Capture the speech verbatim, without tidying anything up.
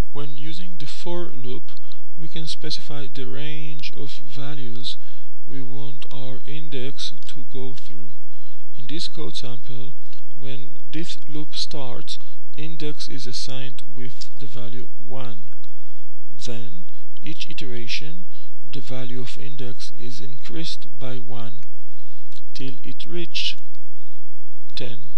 When using the for loop, we can specify the range of values we want our index to go through. In this code sample, when this loop starts, index is assigned with the value one. Then, each iteration, the value of index is increased by one till it reaches ten.